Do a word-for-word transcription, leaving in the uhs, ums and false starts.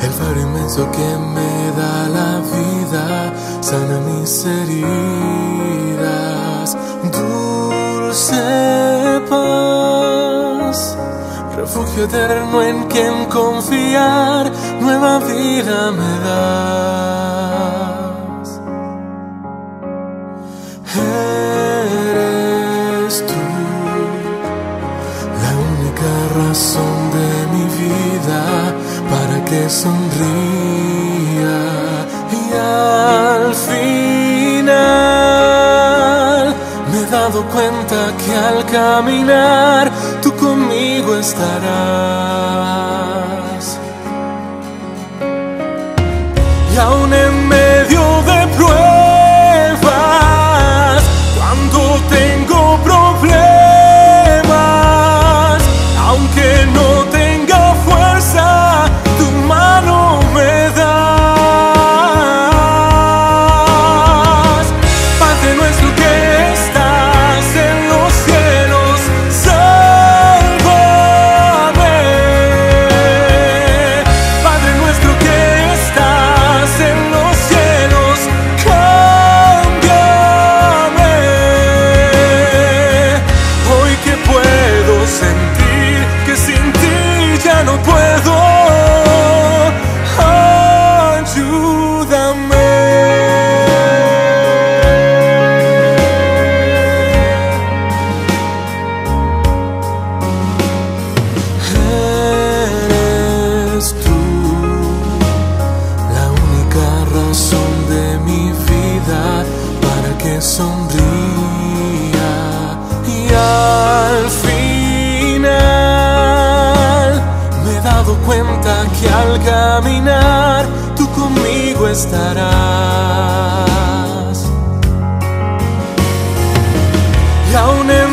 el faro inmenso que me da la vida, sana mis heridas, dulce paz, refugio eterno en quien confiar, nueva vida me das. Eres tú la única razón de mi vida, para que sonría, y al final me he dado cuenta que al caminar tú conmigo estarás. Y aún en medio de pruebas, cuando tengo problemas, aunque no tenga fuerza, tu mano me das. Padre nuestro que estás en los cielos, sálvame. Padre nuestro que estás en los cielos, cámbiame. Hoy que puedo sentir que sin ti ya no puedo, ayúdame. Eres tú la única razón de mi vida, para que sonría, y al final me he dado cuenta que al caminar tú conmigo estarás. Y aún